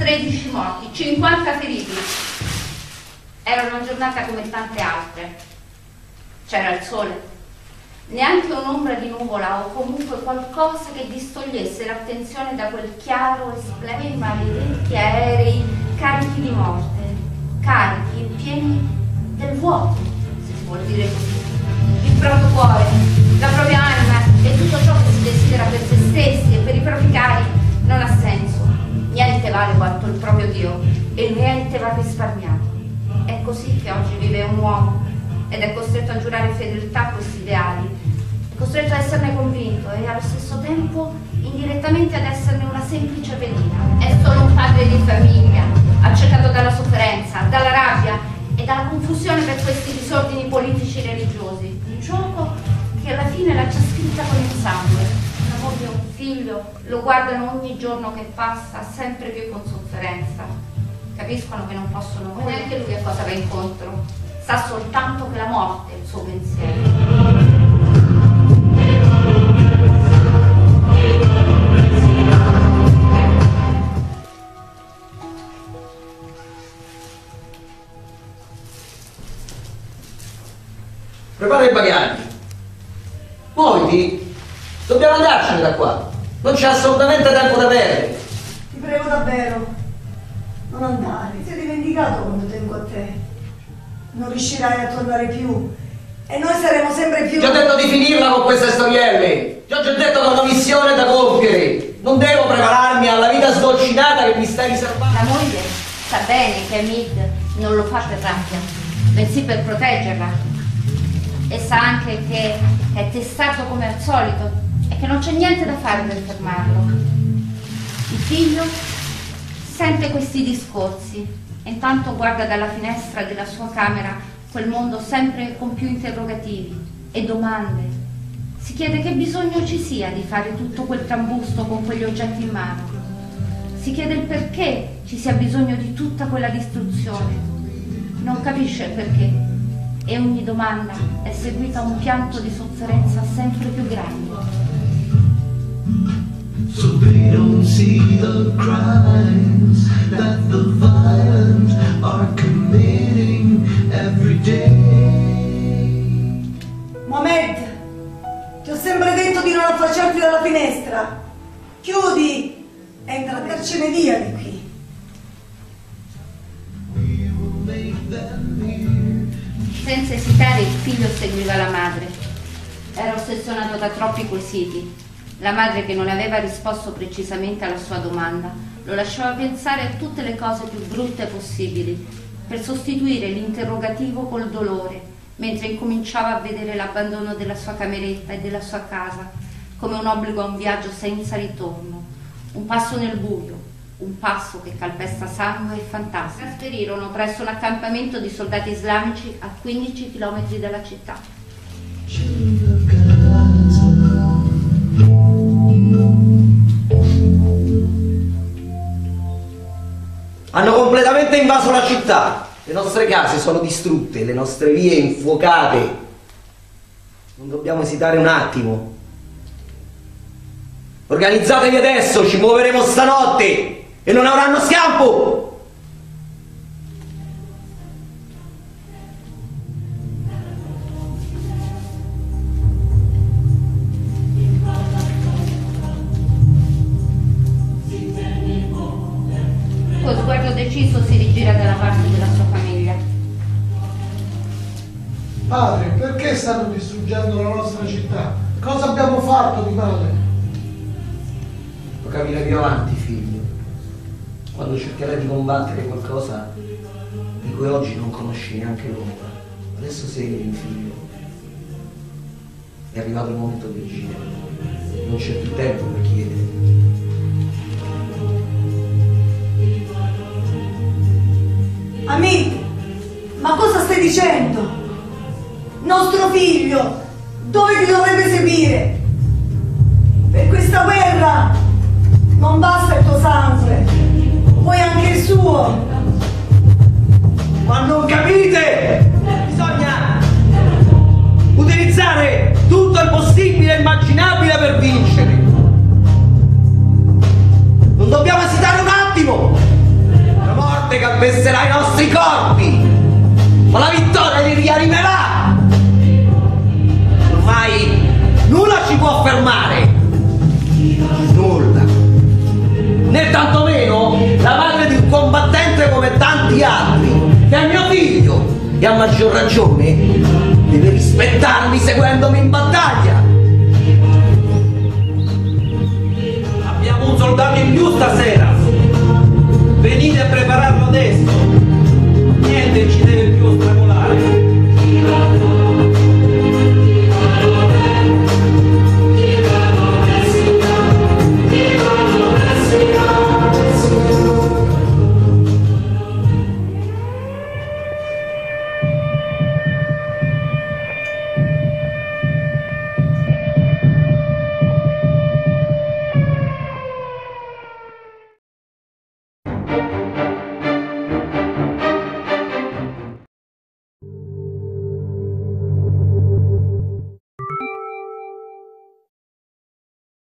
13 morti, 50 feriti. Era una giornata come tante altre. C'era il sole. Neanche un'ombra di nuvola o comunque qualcosa che distogliesse l'attenzione da quel chiaro e splendido, maledetti aerei carichi di morte, carichi e pieni del vuoto, se si vuol dire così. Il proprio cuore, la propria anima e tutto ciò che si desidera per se stessi e per i propri cari non ha senso. Niente vale quanto il proprio Dio e niente va risparmiato. È così che oggi vive un uomo ed è costretto a giurare fedeltà a questi ideali, è costretto a esserne convinto e allo stesso tempo indirettamente ad esserne una semplice pedina. È solo un padre di famiglia, accecato dalla sofferenza, dalla rabbia e dalla confusione per questi disordini politici e religiosi. Un gioco che alla fine l'ha già scritta con il sangue. Una moglie e un figlio lo guardano ogni giorno che passa sempre più con sofferenza. Capiscono che non possono neanche lui a cosa va incontro. Sa soltanto che la morte è il suo pensiero. Prepara i bagagli. Muoviti. Dobbiamo andarcene da qua. Non c'è assolutamente tempo da perdere. Ti prego davvero, non andare. Ti sei dimenticato quando tengo a te. Non riuscirai a tornare più e noi saremo sempre più... Ti ho detto di finirla con queste storielle. Ti ho già detto che ho una missione da compiere. Non devo prepararmi alla vita sdolcinata che mi stai riservando. La moglie sa bene che Mid non lo fa per rabbia, bensì per proteggerla. E sa anche che è testato come al solito e che non c'è niente da fare per fermarlo. Il figlio sente questi discorsi e intanto guarda dalla finestra della sua camera quel mondo sempre con più interrogativi e domande. Si chiede che bisogno ci sia di fare tutto quel trambusto con quegli oggetti in mano. Si chiede il perché ci sia bisogno di tutta quella distruzione. Non capisce il perché e ogni domanda è seguita a un pianto di sofferenza sempre più grande. So they don't see the crimes that the violent are committing every day. Mohamed, ti ho sempre detto di non affacciarti dalla finestra. Chiudi e andarcene via di qui. Senza esitare il figlio seguiva la madre. Era ossessionato da troppi quesiti. La madre, che non aveva risposto precisamente alla sua domanda, lo lasciava pensare a tutte le cose più brutte possibili, per sostituire l'interrogativo col dolore, mentre incominciava a vedere l'abbandono della sua cameretta e della sua casa come un obbligo a un viaggio senza ritorno, un passo nel buio, un passo che calpesta sangue e fantasmi. Trasferirono presso un accampamento di soldati islamici a 15 km dalla città. Hanno completamente invaso la città. Le nostre case sono distrutte, le nostre vie infuocate. Non dobbiamo esitare un attimo. Organizzatevi adesso, ci muoveremo stanotte e non avranno scampo. Con sguardo deciso si rigira dalla parte della sua famiglia. Padre, perché stanno distruggendo la nostra città? Cosa abbiamo fatto di male? Lo capirai più avanti, figlio, quando cercherai di combattere qualcosa di cui oggi non conosci neanche l'ombra. Adesso seguimi, figlio. È arrivato il momento di agire. Non c'è più tempo per chiedere. Amit, ma cosa stai dicendo? Nostro figlio, dove ti dovrebbe seguire? Per questa guerra non basta il tuo sangue, vuoi anche il suo. Ma non capite? Bisogna utilizzare tutto il possibile e immaginabile per vincere. Non dobbiamo esitare un attimo. calpesterà i nostri corpi, ma la vittoria li rianimerà. Ormai nulla ci può fermare, nulla, né tantomeno la madre di un combattente come tanti altri, che è mio figlio, e a maggior ragione deve rispettarmi seguendomi in battaglia. Abbiamo un soldato in più stasera. Venite a prepararlo adesso.